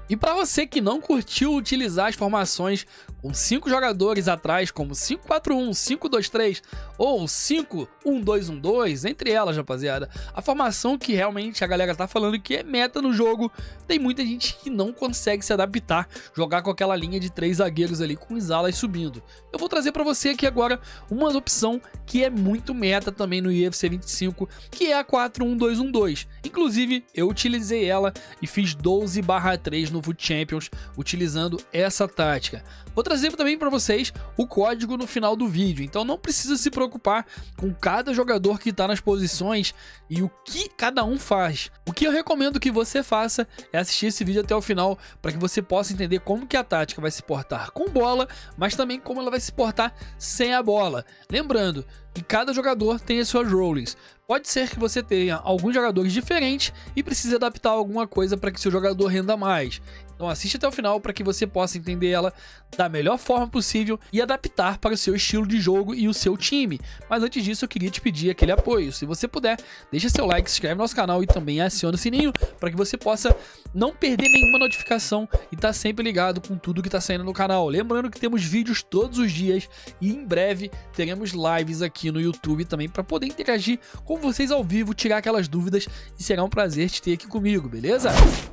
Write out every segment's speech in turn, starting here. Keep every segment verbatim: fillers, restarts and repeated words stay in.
E para você que não curtiu utilizar as formações com cinco jogadores atrás, como cinco quatro um, cinco dois três ou cinco um dois um dois, entre elas, rapaziada, a formação que realmente a galera tá falando que é meta no jogo, tem muita gente que não consegue se adaptar, jogar com aquela linha de três zagueiros ali com os alas subindo. Eu vou trazer para você aqui agora uma opção que é muito meta também no U F C vinte e cinco, que é a quatro um dois um dois. Inclusive, eu utilizei ela e fiz doze barra três no FUT Champions utilizando essa tática. Vou trazer também para vocês o código no final do vídeo, então não precisa se preocupar com cada jogador que está nas posições e o que cada um faz. O que eu recomendo que você faça é assistir esse vídeo até o final para que você possa entender como que a tática vai se portar com bola, mas também como ela vai se portar sem a bola. Lembrando que cada jogador tem as suas roles. Pode ser que você tenha alguns jogadores diferentes e precise adaptar alguma coisa para que seu jogador renda mais. Então assiste até o final para que você possa entender ela da melhor forma possível e adaptar para o seu estilo de jogo e o seu time. Mas antes disso eu queria te pedir aquele apoio. Se você puder, deixa seu like, se inscreve no nosso canal e também aciona o sininho para que você possa não perder nenhuma notificação e estar tá sempre ligado com tudo que está saindo no canal. Lembrando que temos vídeos todos os dias e em breve teremos lives aqui no YouTube também para poder interagir com vocês ao vivo, tirar aquelas dúvidas e será um prazer te ter aqui comigo, beleza?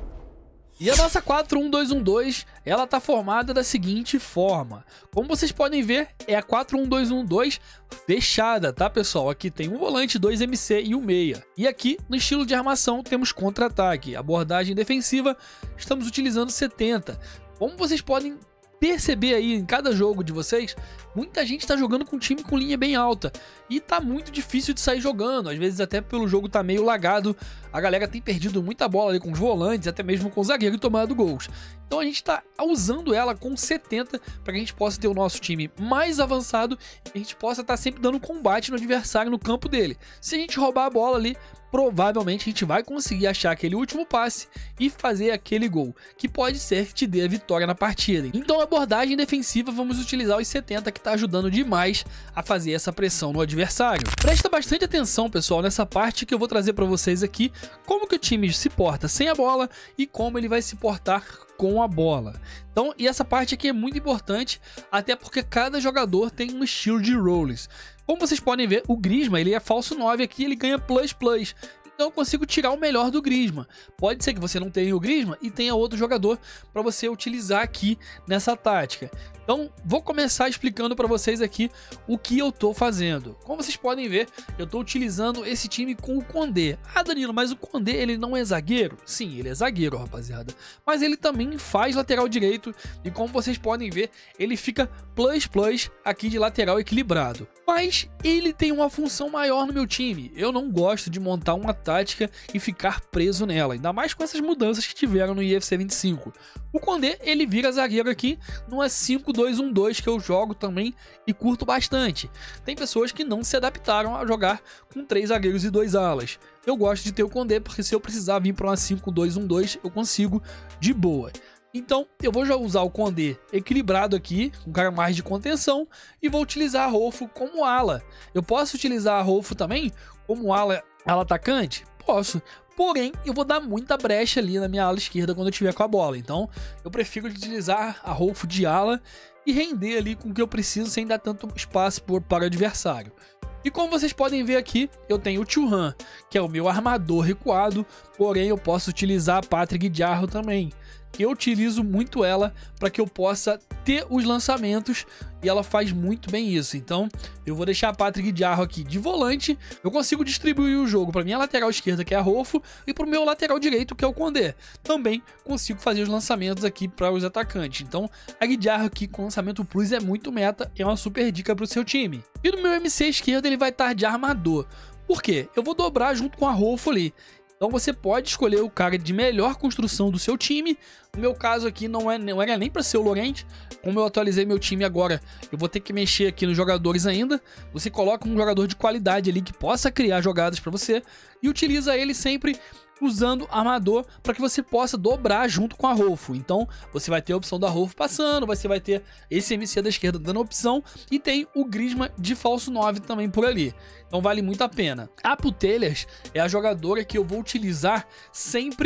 E a nossa quatro um dois um dois, ela tá formada da seguinte forma. Como vocês podem ver, é a quatro um dois um dois fechada, tá, pessoal? Aqui tem um volante, dois M C e um meia. E aqui, no estilo de armação, temos contra-ataque. Abordagem defensiva, estamos utilizando setenta. Como vocês podem perceber aí em cada jogo de vocês, muita gente tá jogando com um time com linha bem alta e tá muito difícil de sair jogando, às vezes até pelo jogo tá meio lagado, a galera tem perdido muita bola ali com os volantes, até mesmo com o zagueiro e tomado gols. Então a gente tá usando ela com setenta para que a gente possa ter o nosso time mais avançado e a gente possa estar tá sempre dando combate no adversário no campo dele. Se a gente roubar a bola ali, provavelmente a gente vai conseguir achar aquele último passe e fazer aquele gol, que pode ser que te dê a vitória na partida. Então a abordagem defensiva vamos utilizar os setenta, que está ajudando demais a fazer essa pressão no adversário. Presta bastante atenção, pessoal, nessa parte que eu vou trazer para vocês aqui, como que o time se porta sem a bola e como ele vai se portar com a bola. Então, e essa parte aqui é muito importante, até porque cada jogador tem um estilo de roles. Como vocês podem ver, o Griezmann, ele é falso nove aqui, ele ganha plus plus. Então eu consigo tirar o melhor do Griezmann. Pode ser que você não tenha o Griezmann e tenha outro jogador para você utilizar aqui nessa tática. Então vou começar explicando para vocês aqui o que eu tô fazendo. Como vocês podem ver, eu tô utilizando esse time com o Condé. Ah, Danilo, mas o Condé ele não é zagueiro? Sim, ele é zagueiro, rapaziada. Mas ele também faz lateral direito e como vocês podem ver, ele fica plus plus aqui de lateral equilibrado. Mas ele tem uma função maior no meu time. Eu não gosto de montar uma tática e ficar preso nela, ainda mais com essas mudanças que tiveram no U F C vinte e cinco. O Condé, ele vira zagueiro aqui numa cinco dois um dois que eu jogo também e curto bastante. Tem pessoas que não se adaptaram a jogar com três zagueiros e dois alas. Eu gosto de ter o Condé porque se eu precisar vir para uma cinco dois um dois eu consigo de boa. Então eu vou já usar o Condé equilibrado aqui, um cara mais de contenção, e vou utilizar a Rolfo como ala. Eu posso utilizar a Rolfo também como ala, ala atacante? Posso. Porém, eu vou dar muita brecha ali na minha ala esquerda quando eu tiver com a bola. Então, eu prefiro utilizar a Rolfo de ala e render ali com o que eu preciso sem dar tanto espaço para o adversário. E como vocês podem ver aqui, eu tenho o Thuram, que é o meu armador recuado, porém eu posso utilizar a Patrick Jarro também. Eu utilizo muito ela para que eu possa ter os lançamentos e ela faz muito bem isso. Então eu vou deixar a Patrick Jarro aqui de volante, eu consigo distribuir o jogo para minha lateral esquerda, que é a Rolfo, e para o meu lateral direito, que é o Condé. Também consigo fazer os lançamentos aqui para os atacantes. Então a Jarro aqui com lançamento plus é muito meta, é uma super dica para o seu time. E no meu M C esquerdo ele vai estar de armador. Por quê? Eu vou dobrar junto com a Rolfo ali. Então você pode escolher o cara de melhor construção do seu time. No meu caso aqui não, é, não era nem para ser o Llorente. Como eu atualizei meu time agora, eu vou ter que mexer aqui nos jogadores ainda. Você coloca um jogador de qualidade ali que possa criar jogadas para você e utiliza ele sempre usando armador para que você possa dobrar junto com a Rolfo. Então você vai ter a opção da Rolfo passando, você vai ter esse M C da esquerda dando opção e tem o Griezmann de falso nove também por ali. Então vale muito a pena. A Putelhas é a jogadora que eu vou utilizar sempre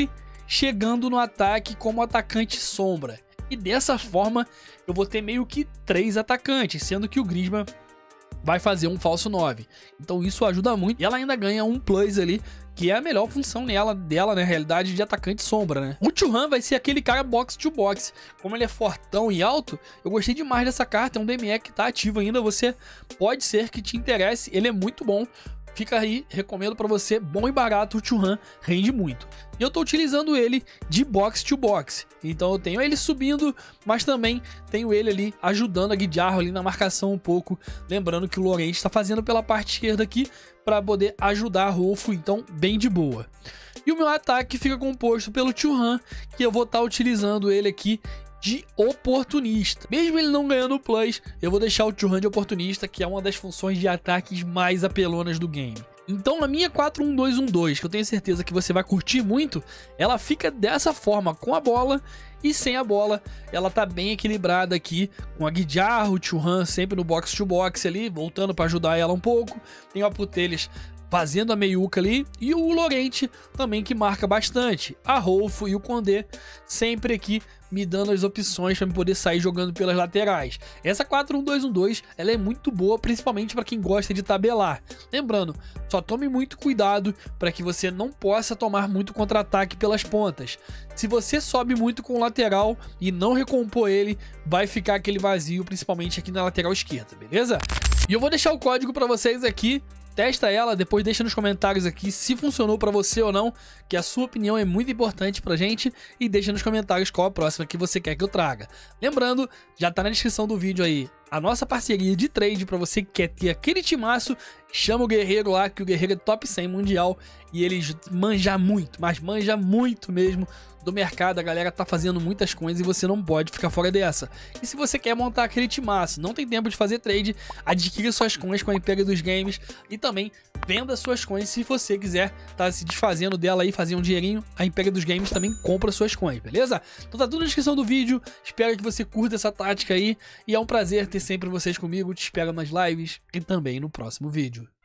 chegando no ataque como atacante sombra. E dessa forma eu vou ter meio que três atacantes, sendo que o Griezmann vai fazer um falso nove. Então isso ajuda muito. E ela ainda ganha um plus ali, que é a melhor função nela, dela, na realidade, de atacante sombra, né? O Thuram vai ser aquele cara box to box. Como ele é fortão e alto, eu gostei demais dessa carta. É um D M E que tá ativo ainda. Você pode ser que te interesse. Ele é muito bom. Fica aí, recomendo pra você, bom e barato, o Thuram rende muito. E eu tô utilizando ele de box to box. Então eu tenho ele subindo, mas também tenho ele ali ajudando a Guijarro ali na marcação um pouco. Lembrando que o Llorente está fazendo pela parte esquerda aqui para poder ajudar a Rolfo, então bem de boa. E o meu ataque fica composto pelo Thuram, que eu vou estar utilizando ele aqui de oportunista. Mesmo ele não ganhando plus, eu vou deixar o Thuram de oportunista, que é uma das funções de ataques mais apelonas do game. Então na minha quatro um dois um dois, que eu tenho certeza que você vai curtir muito, ela fica dessa forma, com a bola e sem a bola. Ela tá bem equilibrada aqui, com a Guijarro, o Thuram sempre no box to box ali, voltando para ajudar ela um pouco. Tem o Putellas fazendo a meiuca ali, e o Llorente também, que marca bastante. A Rolfo e o Condé sempre aqui me dando as opções para poder sair jogando pelas laterais. Essa quatro um dois um dois ela é muito boa, principalmente para quem gosta de tabelar. Lembrando, só tome muito cuidado para que você não possa tomar muito contra-ataque pelas pontas. Se você sobe muito com o lateral e não recompor ele, vai ficar aquele vazio, principalmente aqui na lateral esquerda, beleza? E eu vou deixar o código para vocês aqui. Testa ela, depois deixa nos comentários aqui se funcionou pra você ou não, que a sua opinião é muito importante pra gente, e deixa nos comentários qual a próxima que você quer que eu traga. Lembrando, já tá na descrição do vídeo aí a nossa parceria de trade pra você que quer ter aquele timaço. Chama o Guerreiro lá, que o Guerreiro é top cem mundial e ele manja muito, mas manja muito mesmo do mercado. A galera tá fazendo muitas coisas e você não pode ficar fora dessa. E se você quer montar aquele timaço, não tem tempo de fazer trade, adquira suas coins com a Império dos Games e também venda suas coins se você quiser tá se desfazendo dela aí, fazer um dinheirinho. A Império dos Games também compra suas coins, beleza? Então tá tudo na descrição do vídeo. Espero que você curta essa tática aí e é um prazer ter sempre vocês comigo. Te espero nas lives e também no próximo vídeo.